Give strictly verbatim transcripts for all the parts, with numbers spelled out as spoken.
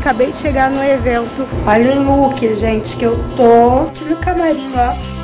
acabei de chegar no evento. Olha o look, gente, que eu tô aqui no camarim, ó.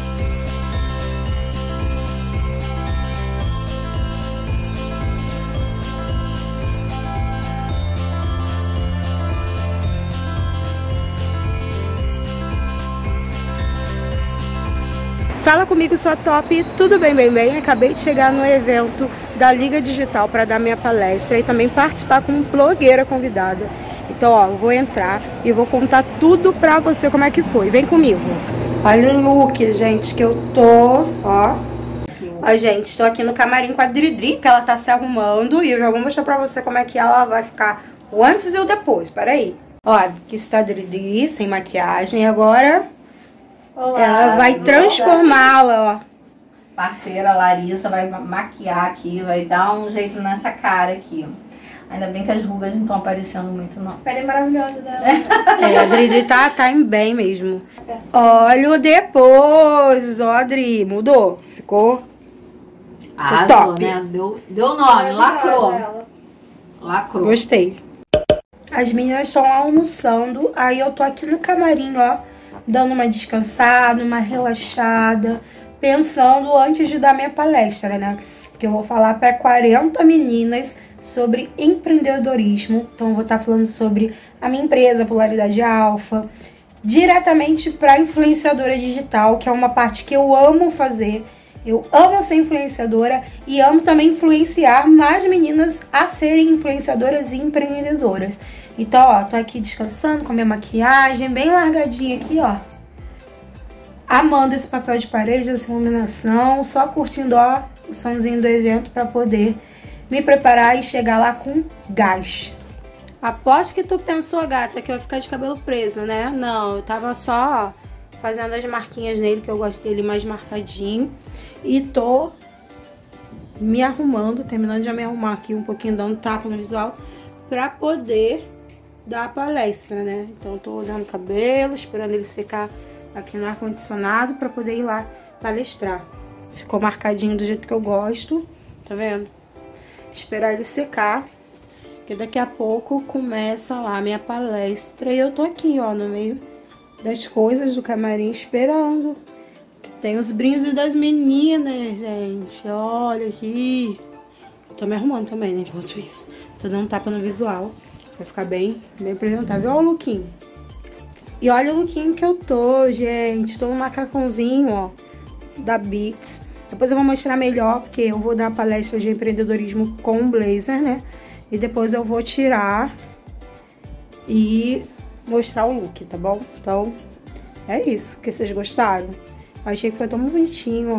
Fala comigo, sua top, tudo bem, bem, bem? Acabei de chegar no evento da Liga Digital para dar minha palestra e também participar como blogueira convidada. Então, ó, eu vou entrar e vou contar tudo pra você como é que foi. Vem comigo. Olha o look, gente, que eu tô, ó. Ó, gente, estou aqui no camarim com a Dridri, que ela tá se arrumando e eu já vou mostrar pra você como é que ela vai ficar o antes e o depois. Peraí. Ó, aqui está a Dridri, sem maquiagem. E agora... Olá, ela vai transformá-la, ó. Parceira Larissa vai maquiar aqui, vai dar um jeito nessa cara aqui. Ainda bem que as rugas não estão aparecendo muito, não. A pele é maravilhosa dela. É, a Dri tá, tá em bem mesmo. Olha o depois, ó, Dri, mudou. Ficou, ficou ah, top. Né? Deu, deu nome, lacrou. Lacrou. Gostei. As meninas estão almoçando, aí eu tô aqui no camarim, ó. Dando uma descansada, uma relaxada, pensando antes de dar minha palestra, né? Porque eu vou falar para quarenta meninas sobre empreendedorismo. Então eu vou estar falando sobre a minha empresa, Polaridade Alfa, diretamente para influenciadora digital, que é uma parte que eu amo fazer. Eu amo ser influenciadora e amo também influenciar mais meninas a serem influenciadoras e empreendedoras. Então, ó, tô aqui descansando com a minha maquiagem, bem largadinha aqui, ó. Amando esse papel de parede, essa iluminação, só curtindo, ó, o somzinho do evento pra poder me preparar e chegar lá com gás. Aposto que tu pensou, gata, que eu ia ficar de cabelo preso, né? Não, eu tava só, ó, fazendo as marquinhas nele, que eu gosto dele mais marcadinho. E tô me arrumando, terminando de me arrumar aqui um pouquinho, dando tapa no visual, pra poder dar a palestra, né? Então eu tô olhando o cabelo, esperando ele secar aqui no ar-condicionado pra poder ir lá palestrar. Ficou marcadinho do jeito que eu gosto, tá vendo? Esperar ele secar, que daqui a pouco começa lá a minha palestra. E eu tô aqui, ó, no meio das coisas do camarim esperando. Tem os brindes das meninas, gente. Olha aqui. Tô me arrumando também, né? Enquanto isso. Tô dando um tapa no visual. Vai ficar bem, bem apresentável. Olha o lookinho. E olha o lookinho que eu tô, gente. Tô no macacãozinho, ó, da Beats. Depois eu vou mostrar melhor, porque eu vou dar palestra de empreendedorismo com blazer, né? E depois eu vou tirar e mostrar o look, tá bom? Então, é isso. Que vocês gostaram? Eu achei que foi tão bonitinho,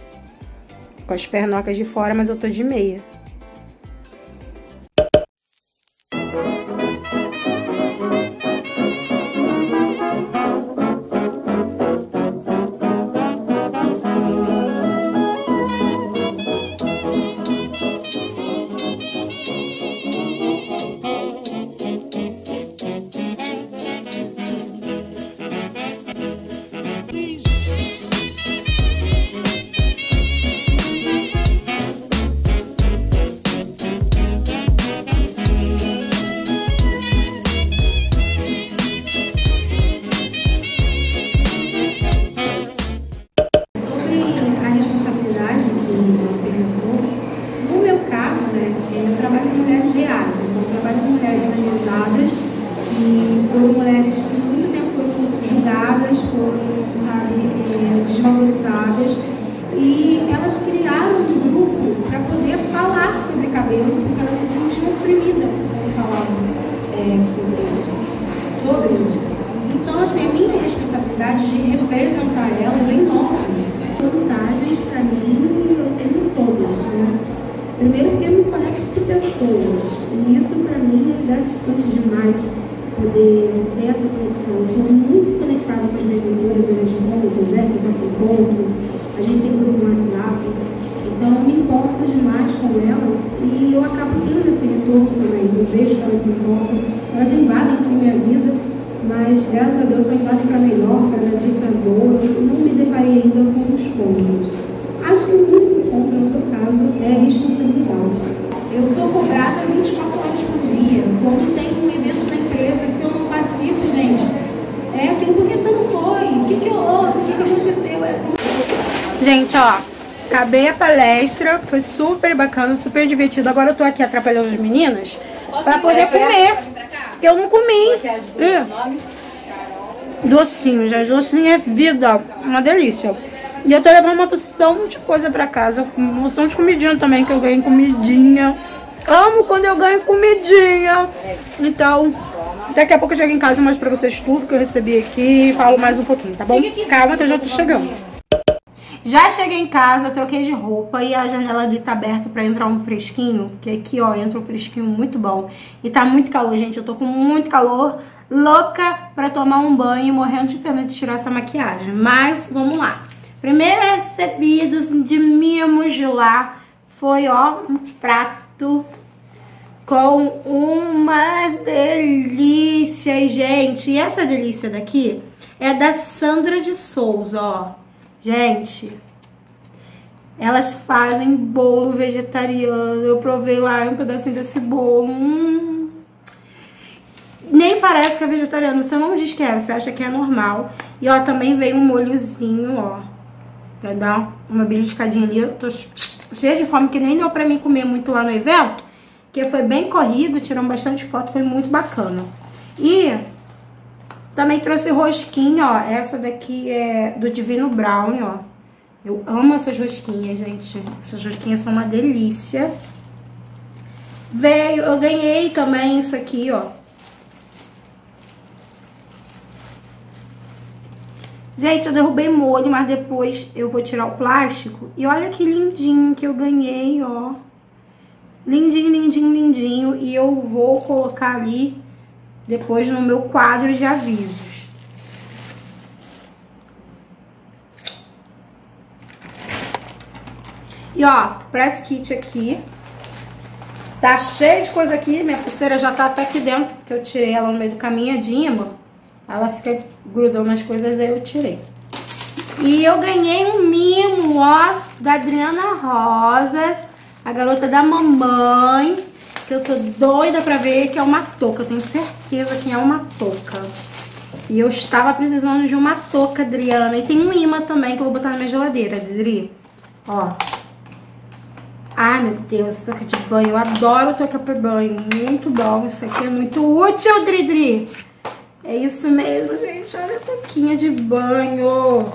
ó. Com as pernocas de fora, mas eu tô de meia. desvalorizadas, e elas criaram um grupo para poder falar sobre cabelo, porque elas se sentiam oprimidas quando falavam é, sobre, sobre isso. Então, assim, a minha responsabilidade de representar elas é enorme. Vantagens, para mim, eu tenho todas, né? Primeiro, porque eu me conecto com pessoas, e isso, para mim, é gratificante demais poder ter essa conexão. Eu sou muito conectada com as minhas leituras, a gente encontra, conversa, já se encontra, a gente tem grupo no WhatsApp, então eu me importo demais com elas e eu acabo tendo esse retorno também. Eu vejo que elas se importam, elas invadem sim minha vida, mas graças a Deus só invadem para melhor, para dar dica boa. Eu não me deparei ainda com os pontos. Acho que o único ponto, no meu caso, é a responsabilidade. Eu sou cobrada vinte e quatro horas por dia. Quando tem um evento na empresa, Gente, ó, acabei a palestra, foi super bacana, super divertido. Agora eu tô aqui atrapalhando as meninas pra poder comer. Eu não comi. Docinho, gente, docinho é vida, uma delícia. E eu tô levando uma porção de coisa pra casa, uma porção de comidinha também, que eu ganhei comidinha. Amo quando eu ganho comidinha. Então, daqui a pouco eu chego em casa e mostro pra vocês tudo que eu recebi aqui e falo mais um pouquinho, tá bom? Calma que eu já tô chegando. Já cheguei em casa, eu troquei de roupa e a janela ali tá aberta pra entrar um fresquinho. Que aqui, ó, entra um fresquinho muito bom. E tá muito calor, gente, eu tô com muito calor. Louca pra tomar um banho e morrendo de pena de tirar essa maquiagem. Mas, vamos lá. Primeiro recebidos de mimos de lá foi, ó, um prato com umas delícias, gente. E essa delícia daqui é da Sandra de Souza, ó. Gente, elas fazem bolo vegetariano. Eu provei lá um pedacinho desse bolo. Hum. Nem parece que é vegetariano. Você não diz que é, você acha que é normal. E ó, também veio um molhozinho, ó, pra dar uma beliscadinha ali. Eu tô cheia de fome, que nem deu pra mim comer muito lá no evento, que foi bem corrido, tiramos bastante foto, foi muito bacana. E também trouxe rosquinha, ó. Essa daqui é do Divino Brownie, ó. Eu amo essas rosquinhas, gente. Essas rosquinhas são uma delícia. Veio, eu ganhei também isso aqui, ó. Gente, eu derrubei molho, mas depois eu vou tirar o plástico. E olha que lindinho que eu ganhei, ó. Lindinho, lindinho, lindinho. E eu vou colocar ali depois no meu quadro de avisos. E ó, press kit aqui. Tá cheio de coisa aqui. Minha pulseira já tá até aqui dentro, porque eu tirei ela no meio do caminho, a Dima. Ela fica grudando nas coisas, aí eu tirei. E eu ganhei um mimo, ó, da Adriana Rosas, a garota da mamãe, que eu tô doida pra ver, que é uma touca. Eu tenho certeza que é uma touca. E eu estava precisando de uma touca, Adriana. E tem um imã também, que eu vou botar na minha geladeira, Adri. Ó. Ai, meu Deus, touca de banho. Eu adoro touca pra banho. Muito bom. Isso aqui é muito útil, Dri. É isso mesmo, gente. Olha a touquinha de banho.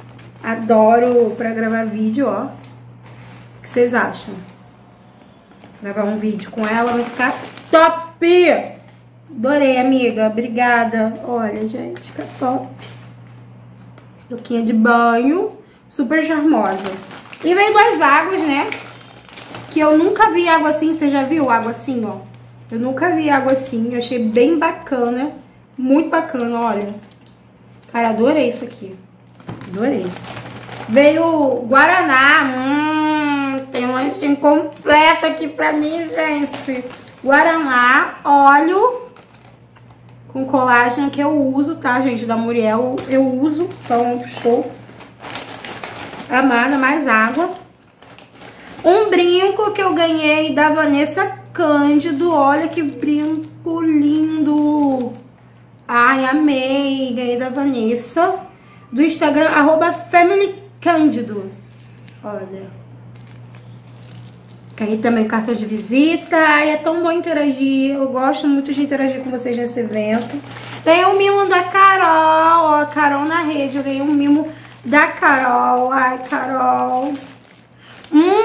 Adoro pra gravar vídeo, ó. O que vocês acham? Gravar um vídeo com ela vai ficar top! Adorei, amiga. Obrigada. Olha, gente, fica top. Touquinha de banho. Super charmosa. E vem duas águas, né? Que eu nunca vi água assim. Você já viu água assim, ó? Eu nunca vi água assim. Eu achei bem bacana. Muito bacana, olha. Cara, adorei isso aqui. Adorei. Veio Guaraná. Hum, tem um lanchinho completo aqui pra mim, gente. Guaraná, óleo com colágeno que eu uso, tá, gente? Da Muriel eu uso. Então eu estou amada. Mais água. Um brinco que eu ganhei da Vanessa Cândido. Olha que brinco lindo. Ai, amei. Ganhei da Vanessa. Do Instagram, arroba Family Cândido. Olha. Ganhei também cartão de visita. Ai, é tão bom interagir. Eu gosto muito de interagir com vocês nesse evento. Ganhei um mimo da Carol. Ó, Carol na rede. Eu ganhei um mimo da Carol. Ai, Carol. Hum!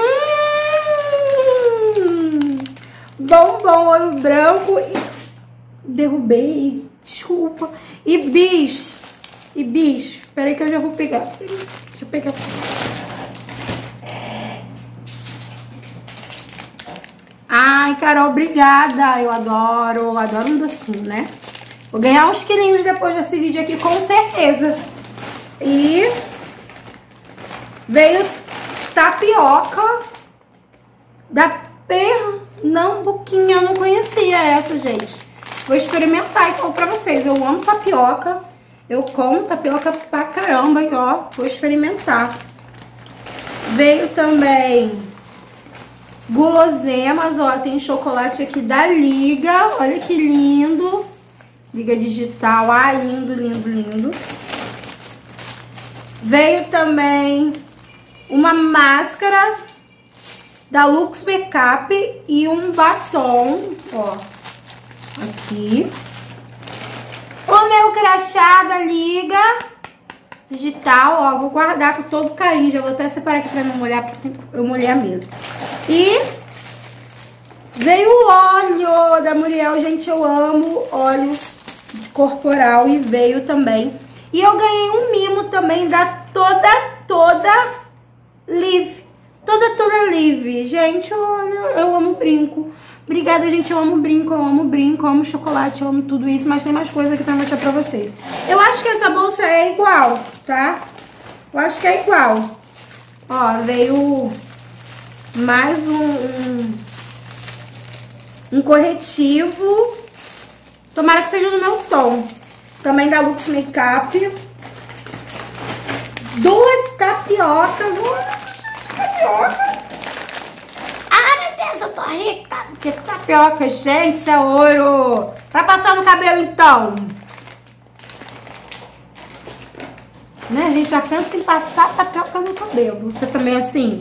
Bombom, ouro branco. E derrubei. Desculpa. E bis. E bis. Espera aí que eu já vou pegar. Deixa eu pegar. Ai, Carol, obrigada. Eu adoro. Adoro um docinho, né? Vou ganhar uns quilinhos depois desse vídeo aqui, com certeza. E veio tapioca da Pernambuquinha. Eu não conhecia essa, gente. Vou experimentar e falo pra vocês. Eu amo tapioca. Eu como tapioca pra caramba. E ó, vou experimentar. Veio também guloseimas. Ó, tem chocolate aqui da Liga. Olha que lindo. Liga digital. Ai, lindo, lindo, lindo. Veio também uma máscara da Lux Makeup e um batom, ó, aqui. O meu crachá da Liga Digital, ó, vou guardar com todo carinho. Já vou até separar aqui pra não molhar, porque eu molhei a mesa. E veio o óleo da Muriel, gente, eu amo óleo corporal e veio também. E eu ganhei um mimo também da Toda Toda Live. Toda Toda Live. Gente, olha, eu amo brinco. Obrigada, gente, eu amo brinco, eu amo brinco, eu amo chocolate, eu amo tudo isso. Mas tem mais coisa aqui pra mostrar pra vocês. Eu acho que essa bolsa é igual, tá? Eu acho que é igual. Ó, veio mais um... um Um corretivo. Tomara que seja no meu tom. Também da Lux Makeup. Duas tapiocas. Tapioca. Ah, meu Deus, eu tô rica. Porque tapioca, gente, isso é ouro. Pra passar no cabelo, então. Né, a gente já pensa em passar tapioca no cabelo. Você também é assim?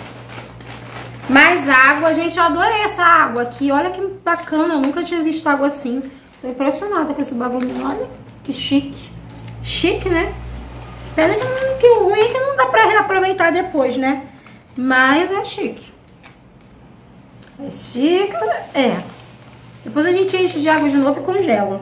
Mais água, gente, eu adorei essa água aqui. Olha que bacana, eu nunca tinha visto água assim. Tô impressionada com esse bagulho. Olha que chique. Chique, né? Pena que, não, que o ruim é que não dá pra reaproveitar depois, né? Mas é chique. É chique, é. Depois a gente enche de água de novo e congela.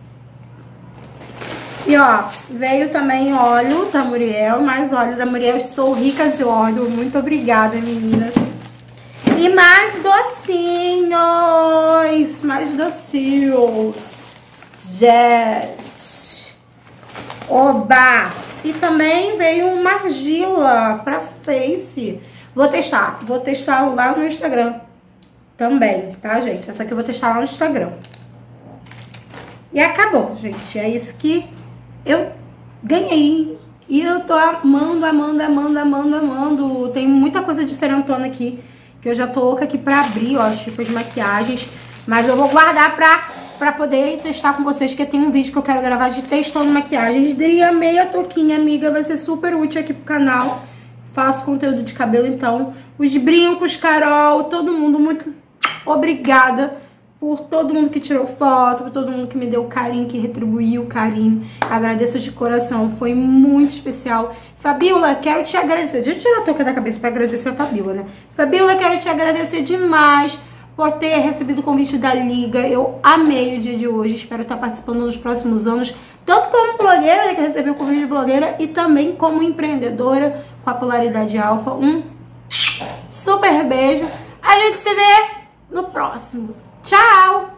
E ó, veio também óleo da Muriel. Mais óleo da Muriel. Estou rica de óleo. Muito obrigada, meninas. E mais docinhos, mais docinhos, gente, oba! E também veio uma argila pra face, vou testar, vou testar lá no Instagram também, tá, gente? Essa aqui eu vou testar lá no Instagram. E acabou, gente, é isso que eu ganhei. E eu tô amando, amando, amando, amando, amando, tem muita coisa diferentona aqui. Que eu já tô louca aqui pra abrir, ó, os tipos de maquiagens. Mas eu vou guardar pra, pra poder testar com vocês, porque tem um vídeo que eu quero gravar de testando maquiagens. Dria meia touquinha, amiga, vai ser super útil aqui pro canal. Faço conteúdo de cabelo, então. Os brincos, Carol, todo mundo, muito obrigada por todo mundo que tirou foto, por todo mundo que me deu carinho, que retribuiu o carinho. Agradeço de coração, foi muito especial. Fabiola, quero te agradecer. Deixa eu tirar a touca da cabeça pra agradecer a Fabiola, né? Fabiola, quero te agradecer demais por ter recebido o convite da Liga. Eu amei o dia de hoje, espero estar participando nos próximos anos, tanto como blogueira, né, que recebeu o convite de blogueira, e também como empreendedora com a Polaridade Alfa. Um super beijo. A gente se vê no próximo. Tchau!